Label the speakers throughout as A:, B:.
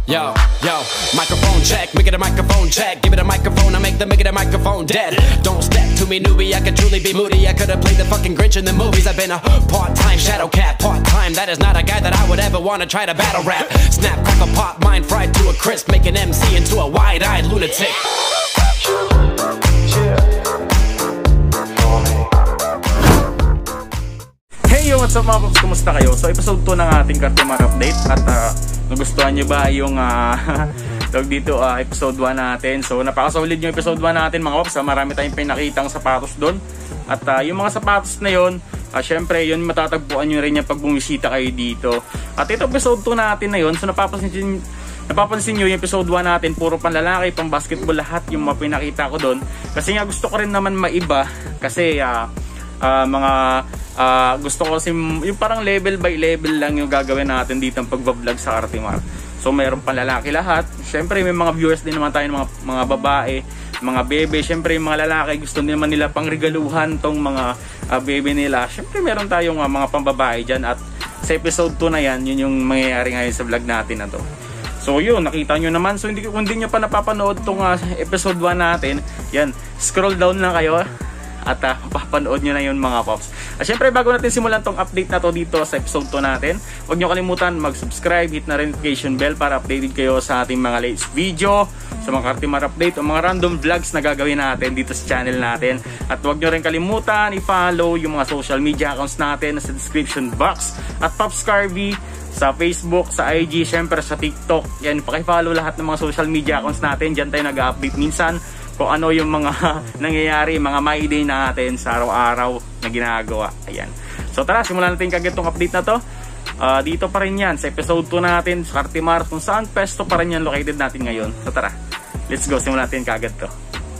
A: Yo, microphone check, make it a microphone check. Give it a microphone, I make the microphone dead. Don't step to me, newbie, I could truly be moody. I could have played the fucking Grinch in the movies. I've been a part-time shadow cat, part-time. That is not a guy that I would ever want to try to battle rap. Snap, crackle, pop, mind fried to a crisp. Make an MC into a wide-eyed lunatic.
B: Hey yo, what's up mga pops? Kumusta kayo? So episode 2 ng ating Cartimar update. At nagustuhan nyo ba yung episode 1 natin? So napakasolid yung episode 1 natin mga pops. Marami tayong pinakitang sapatos doon. At yung mga sapatos na yun, syempre yun matatagpuan nyo rin yan pag bumisita kayo dito. At ito episode 2 natin na yun. So napapansin nyo yung episode 1 natin, puro panlalaki, pang basketball, lahat yung mga pinakita ko doon. Kasi nga gusto ko rin naman maiba. Kasi gusto ko kasi yung parang level by level lang yung gagawin natin dito ang pagbablog sa Cartimar. So mayroon pang lalaki lahat. Siyempre may mga viewers din naman tayo, mga babae, mga bebe. Siyempre yung mga lalaki gusto naman nila pang regaluhan tong mga bebe nila. Siyempre meron tayong mga pambabae dyan. At sa episode 2 na yan, yun yung mangyayari ngayon sa vlog natin na to. So yun, nakita nyo naman. So kung hindi nyo pa napapanood tong episode 1 natin, yan, scroll down lang kayo at mapapanood nyo na yun mga pops. At syempre bago natin simulan tong update na to dito sa episode 2 natin, huwag nyo kalimutan mag-subscribe, hit na notification bell para updated kayo sa ating mga latest video, sa mga Cartimar update o mga random vlogs na gagawin natin dito sa channel natin. At huwag nyo rin kalimutan i-follow yung mga social media accounts natin sa description box. At Pops Carvey sa Facebook, sa IG, syempre sa TikTok. Yan, paki-follow lahat ng mga social media accounts natin. Diyan tayo nag-update minsan kung ano yung mga nangyayari, mga my day natin sa araw-araw na ginagawa. Ayan. So tara, simulan natin kagad tong update na to. Dito pa rin yan sa episode 2 natin sa Cartimar, kung saan pesto pa rin yan located natin ngayon. So tara, let's go, simulan natin kagad to.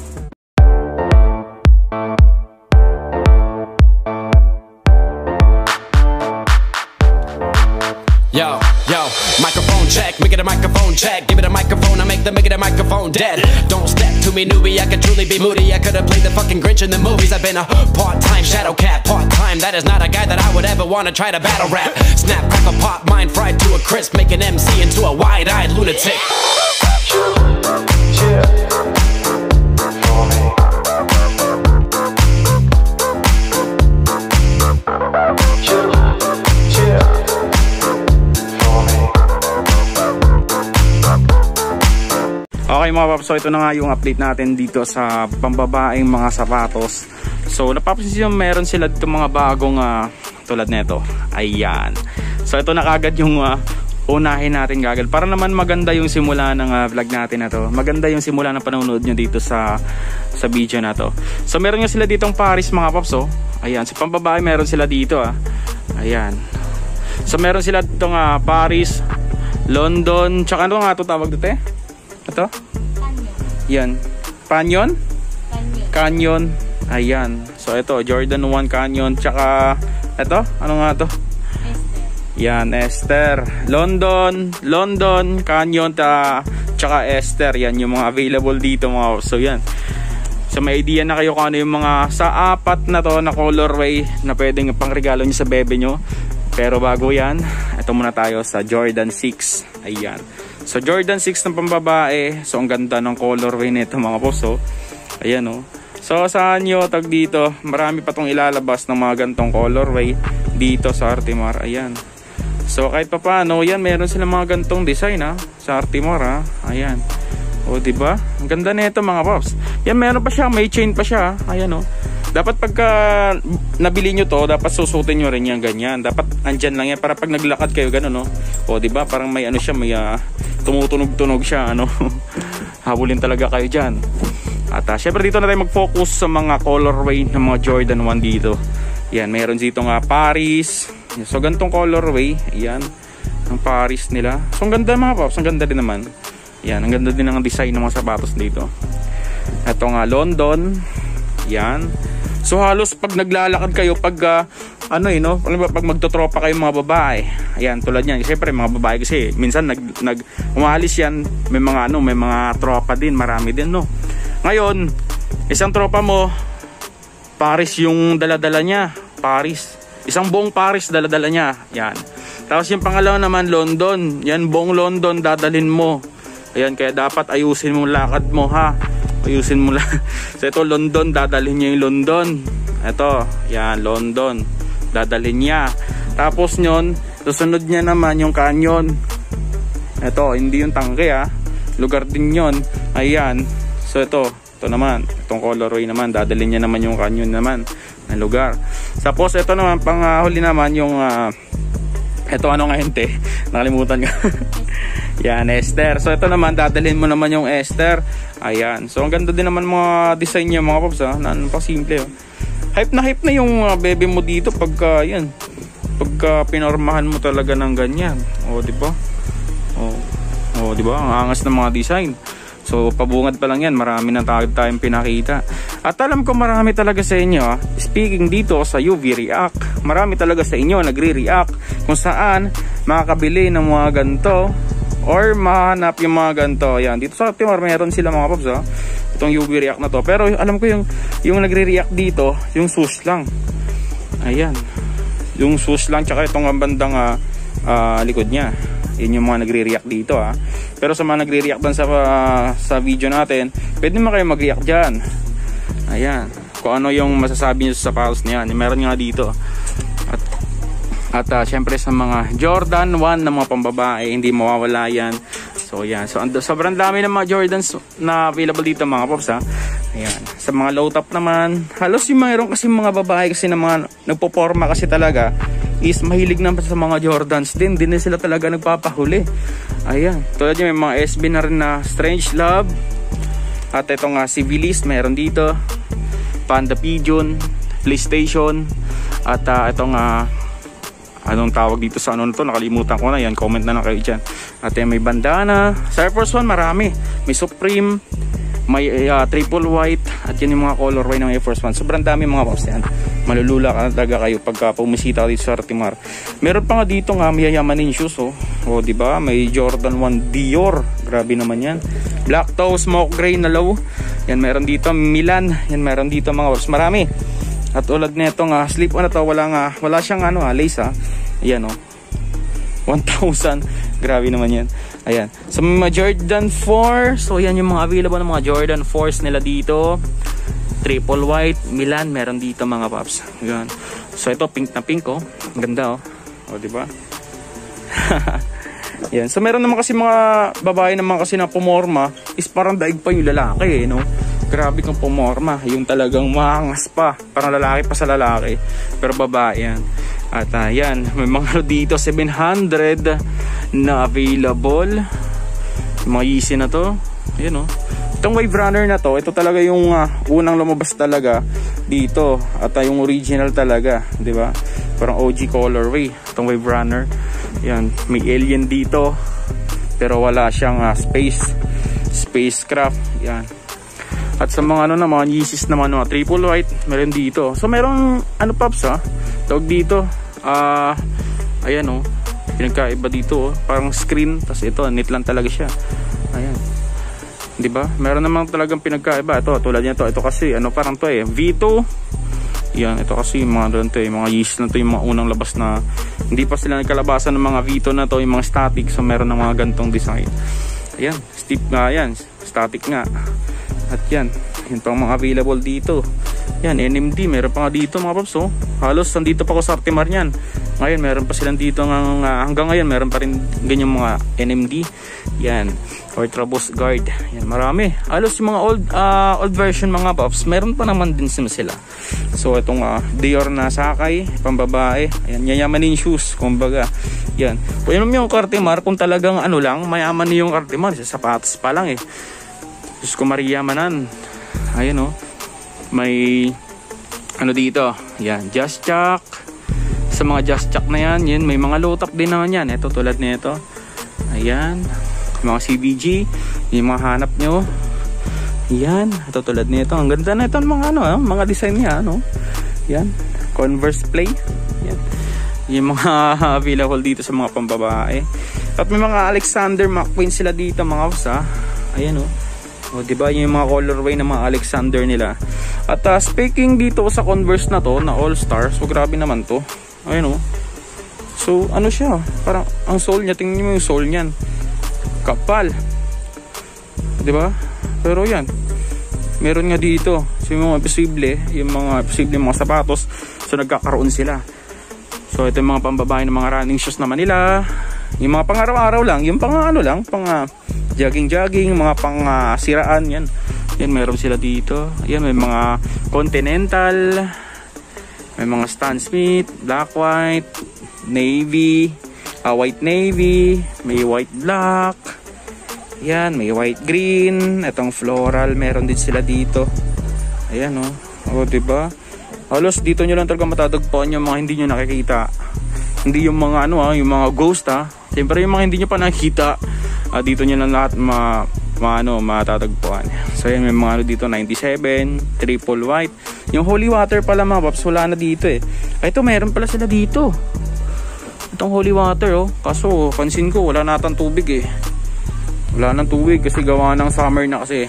A: Yo, microphone check, make it a microphone check. Give it a microphone, I make the microphone dead. Don't step to me, newbie, I could truly be moody. I could have played the fucking Grinch in the movies. I've been a part-time shadow cat, part-time. That is not a guy that I would ever want to try to battle rap. Snap, crackle, pop, mind fried to a crisp. Make an MC into a wide-eyed lunatic.
B: Okay mga paps, so ito na nga yung update natin dito sa pambabaeng mga sapatos. So napapansin nyo, meron sila dito mga bagong tulad nito. Ayan. So ito na kagad yung unahin natin kagad. Para naman maganda yung simula ng vlog natin na to. Maganda yung simula ng panonood nyo dito sa video na to. So meron nga sila ditong Paris mga paps. Oh. Ayan, sa pambabae meron sila dito. Ayan. So meron sila ditong Paris, London, tsaka ano nga ito tawag dito Ito? Yan. Canyon? Canyon. Ayan. So ito, Jordan 1 Canyon. Tsaka, ito? Ano nga to? Yan, Esther. London, Canyon, tsaka Esther. Yan yung mga available dito mga. So yan. So may idea na kayo kung ano yung mga sa apat na to na colorway na pwedeng pang regalo nyo sa bebe nyo. Pero bago yan, ito muna tayo sa Jordan 6. Ayan. So Jordan 6 ng pambabae. So ang ganda ng colorway nito mga boss. Ayan o. So saan nyo tag dito, marami pa tong ilalabas ng mga gantong colorway dito sa Cartimar. Ayan. So kahit pa paano, yan meron silang mga gantong design sa Cartimar Ayan. O diba? Ang ganda nito mga pops. Yan meron pa siya, may chain pa siya. Ayan o. Dapat pagka nabili nyo to, dapat susutin nyo rin yan ganyan. Dapat andyan lang yan para pag naglakad kayo gano'n O diba? Parang may ano siya, may tumutunog-tunog siya habulin talaga kayo dyan. At syempre dito na tayo mag-focus sa mga colorway ng mga Jordan 1 dito. Yan, meron dito Paris. So gantong colorway. Yan, ang Paris nila. So ang ganda mga pops, ang ganda din naman. Yan, ang ganda din ng design ng mga sapatos dito. Ito London. Yan. So halos pag naglalakad kayo, pag pag magtotropa kayo mga babae, ayan, tulad niyan, siyempre mga babae kasi minsan umalis yan, may mga tropa din, marami din Ngayon, isang tropa mo, Paris yung daladala niya, Paris. Isang buong Paris daladala niya. Yan. Tapos yung pangalawa naman, London. Yan, buong London dadalhin mo. Ayan, kaya dapat ayusin mo lakad mo, ha. Ayusin mo lang. So ito, London, dadalhin niya yung London. Ito, yan, London. Dadalhin niya. Tapos nyon, susunod niya naman yung canyon. Ito, hindi yung tangke, ha. Lugar din yon. Ayan. So ito naman, itong colorway naman, dadalhin niya naman yung canyon naman na lugar. Tapos ito naman, panghuli naman yung ito ano nga hinte, nakalimutan ko. Yan, Esther. So ito naman, dadalhin mo naman yung Esther. Ayan. So ang ganda din naman mga design niya mga paps, ha. Napaka-simple, oh. Hype na yung bebe mo dito pagka yan. Pagka pinormahan mo talaga ng ganyan. O, di ba? O, di ba? Ang angas ng mga design. So pabungad pa lang yan, marami na tayong pinakita. At alam ko marami talaga sa inyo, ha? Speaking dito sa UV React, marami talaga sa inyo nagre-react kung saan makakabili ng mga ganito or mahanap yung mga ganito. Yan, dito sa Timor meron sila mga paps, ha? Itong UV React na to. Pero alam ko yung nagre-react dito, yung sus lang. Ayan, yung sus lang, tsaka itong bandang likod nya. Yun yung mga nagre-react dito, ha. Pero sa mga nagre-react doon sa video natin, pwede naman kayo mag-react dyan. Ayan, kung ano yung masasabi nyo sa sapatos niyan. Meron nga dito. At syempre sa mga Jordan 1 na mga pambabae, hindi mawawala yan. So yan, so sobrang dami ng mga Jordans na available dito mga pops, ha. Ayan, sa mga low top naman, halos yung mayroon kasi mga babae kasi na mga nagpoporma kasi talaga is mahilig naman sa mga Jordans din na sila talaga nagpapahuli. Ayan, tulad yung may mga SB na rin na Strange Love. At ito nga Civilist, meron dito Panda Pigeon, PlayStation. At ito nga, anong tawag dito sa ano na to, nakalimutan ko na yan, comment na lang kayo dyan. At may bandana, sa Air Force One marami, may Supreme, may triple white, at yun yung mga colorway ng Air Force One. Sobrang dami mga pops yan. Malulula ka na talaga kayo pagka pumisita dito sa Timor. Meron pa nga dito nga mayayamanin shoes, oh. O diba, may Jordan 1 Dior, grabe naman yan. Black Toe, Smoke Gray na low. Yan meron dito, Milan. Yan meron dito mga pops, marami. At ulad nito nga, slip on na to, wala siyang lace, ha. Ayan, oh, 1,000, grabe naman yan. Ayan, so mga Jordan 4. So yan yung mga available ng mga Jordan 4s nila dito. Triple white, Milan, meron dito mga paps. Ayan. So ito pink na pink, oh. Ang ganda, oh. O diba? Yan. So meron naman kasi mga babae naman kasi na pumorma is parang daig pa yung lalaki, no? Grabe kang pumorma, yung talagang maangas pa, parang lalaki pa sa lalaki, pero babae yan. At yan, may mga dito 700 na available. Mga Yeezy na to. Ayan, oh. Itong Wave Runner na to, ito talaga yung unang lumabas talaga dito. At yung original talaga, di ba? Parang OG colorway, itong Wave Runner. Yan, may alien dito, pero wala siyang spacecraft. Yan. At sa mga mga Yeezys naman, mga triple white, meron dito. So meron pops, ha? Tawag dito, ayan, oh, pinagkaiba dito, oh, parang screen, tas ito knit lang talaga siya. Ayan, di ba? Meron namang talagang pinagkaiba. Ito tulad nito, ito kasi parang to V2. Yan, ito kasi mga doon to, mga Yeezys na to, yung mga unang labas na hindi pa sila nagkalabasan ng mga V2 na to, yung mga static. So meron ng mga gantong design. Ayan, ayan, static nga. At yan, yun pang mga available dito. Yan, NMD, meron pa nga dito mga paps, oh. Halos nandito pa ko sa Timor niyan. Ngayon, meron pa silang dito hanggang ngayon, meron pa rin ganyan mga NMD. Yan, Ultra Boost Guard. Yan, marami. Halos yung mga old version mga paps, meron pa naman din sila. So, itong Dior na sakay, pambabae. Ayan, yayamanin shoes, kumbaga. Yan. Kung yun yung Cartimar, kung talagang lang, mayaman yung Cartimar, sa sapatos pa lang, Diyos ko Maria manan. Ayan, oh. May dito. Yan, Just Chuck. Sa mga Just Chuck na yan, may mga low top din naman yan. Ito tulad nito. Ayan. Mga CBG. Yung mga hanap nyo. Yan. Ito tulad nito. Ang ganda na ito mga mga design niya, Yan. Converse Play. Yan. Yung mga available dito sa mga pambabae. At may mga Alexander McQueen sila dito mga usa. Ayan, oh. O, diba yung mga colorway ng mga Alexander nila. At speaking dito sa Converse na to, na All Stars, so grabe naman to. Ayun, oh. So ano siya, parang ang soul niya, tingnan mo yung soul niyan, kapal, diba? Pero yan, meron nga dito. So yung mga posible mga sapatos, so nagkakaroon sila. So ito yung mga pambabae ng mga running shoes naman nila. Yung mga pang araw-araw lang, yung pang ano lang, pang jogging, mga pang siraan yan. Yan, meron sila dito. Yan, may mga Continental, may mga Stan Smith, black, white, navy, white navy, may white black. Yan, may white green, itong floral, meron din sila dito. Ayan, oh. O, diba? Halos dito nyo lang talaga matatagpuan yung mga hindi nyo nakikita. Hindi yung mga ano, yung mga ghost, ha. Siyempre yung mga hindi nyo pa nakikita, dito nyo lang lahat matatagpuan. So yan, may mga ano dito, 97, triple white. Yung holy water pala mga paps, wala na dito eh. Ay, ito meron pala sila dito. Itong holy water, oh. Kaso pansin ko wala natang tubig eh. Wala nang tubig kasi gawa ng summer na kasi.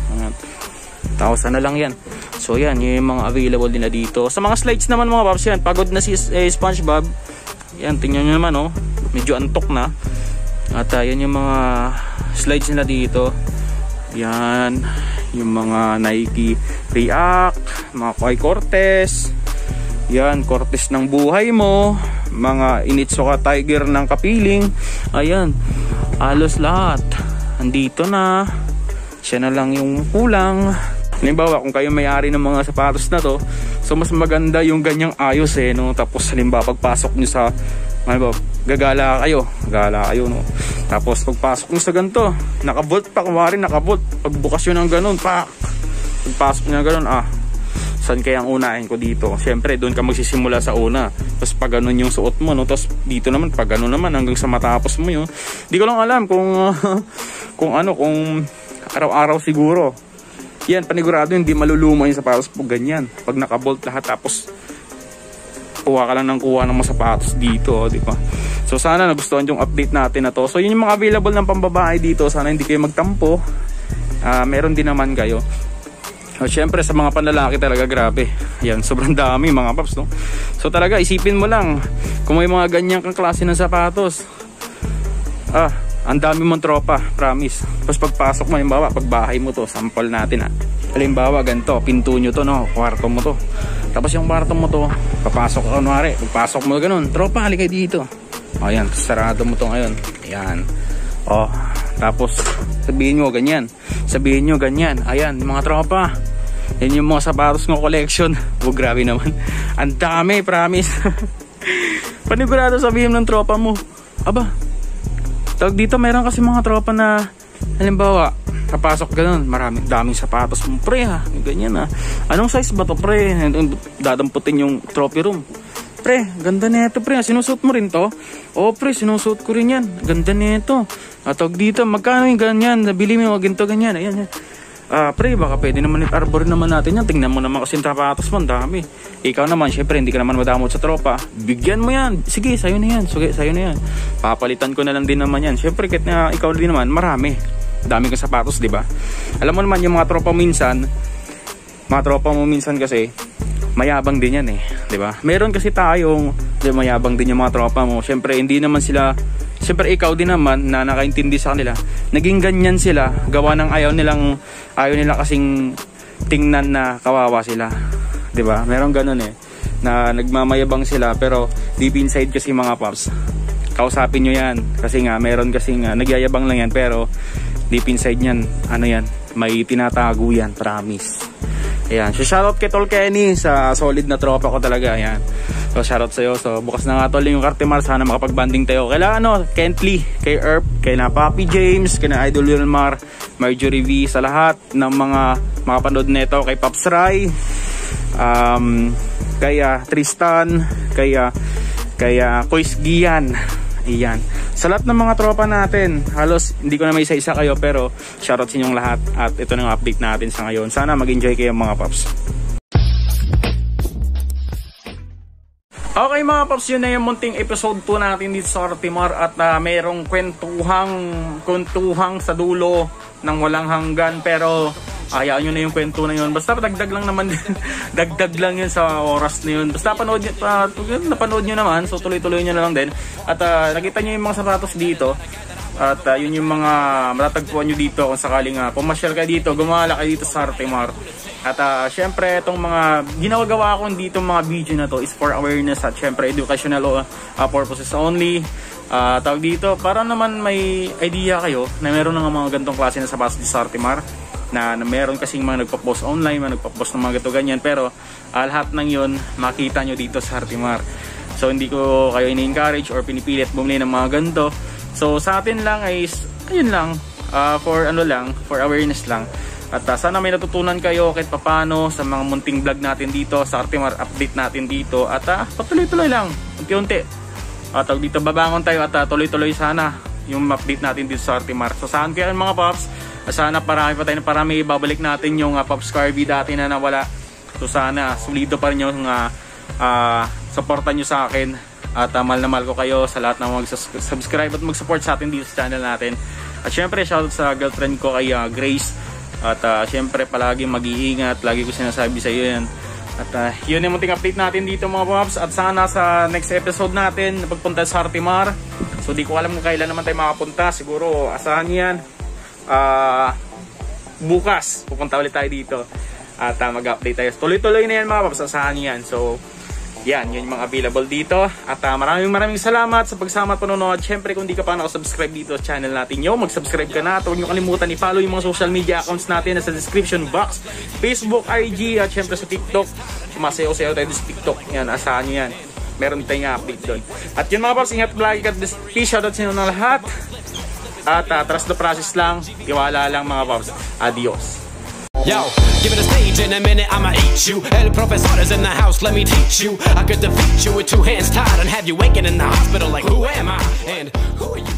B: 1,000 na lang yan. So yan, yung mga available nila dito. Sa mga slides naman mga paps, yan, pagod na si SpongeBob. Yan, tingnan nyo naman, oh. Medyo antok na. At yan yung mga slides nila dito. Yan, yung mga Nike React, mga Koi Cortez. Yan, Cortez ng buhay mo. Mga Initsuka Tiger ng kapiling. Ayan, halos lahat andito na. Siya na lang yung kulang. Halimbawa, kung kayo may-ari ng mga sapatos na to, so mas maganda yung ganyang ayos eh, no? Tapos halimbawa pagpasok nyo sa, gagala kayo, no? Tapos pagpasok nyo sa ganito, nakabolt pa, kumari nakabolt, pagbukas nyo ng ganun, pagpasok nyo ng ganun, saan kaya ang unahin ko dito? Siyempre doon ka magsisimula sa una, tapos pag ganun yung suot mo, no? Tapos dito naman, pag ganun naman, hanggang sa matapos mo yun. Di ko lang alam kung kung araw-araw siguro. Yan, panigurado hindi maluluma yung sapatos po ganyan. Pag nakabolt lahat, tapos kuha ka lang ng kuha ng mga sapatos dito, di ba? So sana nagustuhan yung update natin na to. So yun yung mga available ng pambabae dito. Sana hindi kayo magtampo. Meron din naman kayo. So syempre sa mga panlalaki talaga grabe. Yan, sobrang dami mga paps, no? So talaga isipin mo lang kung may mga ganyang kang klase ng sapatos. Ang dami mong tropa, promise. Tapos pagpasok mo, halimbawa, pagbahay mo to, sample natin halimbawa, ganito, pinto nyo to, no? Kwarto mo to. Tapos yung kwarto mo to, papasok ka, kunwari, pagpasok mo ganun, tropa, halika dito. Ayan, sarado mo to ngayon. Ayan. Tapos, sabihin nyo ganyan. Ayan, mga tropa. Yan yung mga sapatos ng collection. Grabe naman. Ang dami, promise. Panigurado sabihin ng tropa mo, aba, tawag dito, meron kasi mga tropa na halimbawa, kapasok ganun, daming sapatos mo, pre ganyan anong size ba to, pre? Dadamputin yung trophy room. Pre, ganda nito, pre, sinusuot mo rin to? Oo, pre, sinusuot ko rin yan, ganda nito. Tawag dito, magkano yung ganyan, nabili mo ginto ganyan, ayan. Pre, baka pwede naman i-arbor naman natin yan. Tingnan mo naman kasi yung sapatos mo, ang dami. Ikaw naman, syempre hindi ka naman madamot sa tropa, bigyan mo yan, sige, sayo na yan, papalitan ko na lang din naman yan. Syempre kahit na ikaw din naman, dami kang sapatos, diba? Alam mo naman yung mga tropa mo minsan kasi mayabang din yan eh, diba? Meron kasi tayong mayabang din yung mga tropa mo. Syempre hindi naman sila, syempre ikaw din naman na nakaintindi sa kanila, naging ganyan sila, gawa ng ayaw nila kasing tingnan na kawawa sila, diba? Meron ganun eh, na nagmamayabang sila, pero deep inside kasi mga paps, kausapin nyo yan, kasi nga meron kasi nga nagyayabang lang yan, pero deep inside yan, may tinatago yan, promise. Ayan, so shoutout kay Tol Kenny, sa solid na tropa ko talaga. Ayan, so shoutout sa'yo. So bukas na nga tol yung Cartimar, sana makapag-banding tayo. Kaila Kentley, kay Erp, kay na Papi James, kay na Idol Wilmar, Marjorie V, sa lahat ng mga makapanood nito, kay Pops Rai, kay Tristan, kay Kois Gian. Ayan, sa lahat ng mga tropa natin, halos hindi ko na may isa-isa kayo, pero shoutout sa inyong lahat. At ito na yung update natin sa ngayon. Sana mag-enjoy kayo mga paps. Okay mga paps, yun na yung munting episode 2 natin dito sa Cartimar. At merong kwentuhang sa dulo ng walang hanggan, pero hayaan nyo na yung kwento na yun. Basta dagdag lang naman din. Dagdag lang yun sa oras na yun. Basta napanood nyo naman. So tuloy-tuloy nyo na lang din. At nakita nyo yung mga sapatos dito. At yun yung mga matatagpuan nyo dito kung sakaling pumasyal kayo dito, gumala kayo dito sa Artemar. At syempre itong mga ginagawa ko dito mga video na to is for awareness at syempre educational purposes only. Tawag dito para naman may idea kayo na meron ng mga ganitong klase na sapatos dito sa Artemar. Na meron kasing mga nagpa-post online, mga nagpa-post ng mga ganito ganyan. Pero lahat ng yun makita nyo dito sa Artemar. So hindi ko kayo ini-encourage or pinipilit bumili ng mga ganito. So sa atin lang ay ayun lang, for awareness lang. At sana may natutunan kayo kahit papano sa mga munting vlog natin dito sa Artemar, update natin dito. At patuloy-tuloy lang, unti-unti. At dito babangon tayo at tuloy-tuloy sana yung update natin dito sa Artemar. So saan kaya mga Pops? Sana parami ibabalik natin yung Pops Carvey dati na nawala. So sana solido pa rin yung supportan nyo sa akin. At mahal na mahal ko kayo sa lahat ng mag-subscribe at mag-support sa atin dito sa channel natin. At syempre shoutout sa girlfriend ko kay Grace. At syempre palagi mag-iingat. Lagi ko sinasabi sa iyo yan. At yun yung munting update natin dito mga Pops. At sana sa next episode natin pagpunta sa Artemar. So di ko alam kung kailan naman tayo makapunta. Siguro asahan yan. Bukas pupunta ulit tayo dito. At mag-update tayo. Tuloy-tuloy na yan mga Pops. Asahan yan. So yan, yun yung mga available dito. At maraming salamat sa pagsama at panonood. Siyempre kung di ka pa nakasubscribe dito sa channel natin nyo, mag-subscribe ka na. At huwag nyo kalimutan i-follow yung mga social media accounts natin nasa description box. Facebook, IG, at siyempre sa TikTok. Sumasayaw-sayaw tayo sa TikTok. Yan, asahan nyo yan. Meron tayong update doon. At yun mga Pops, ingat lagi ka. Peace, shoutout sa inyo ng lahat. At trust the process lang. Tiwala lang mga Pops. Adios.
A: Yo, give it a stage in a minute, I'ma eat you. El profesor is in the house, let me teach you. I could defeat you with 2 hands tied and have you waking in the hospital like, who am I? And who are you?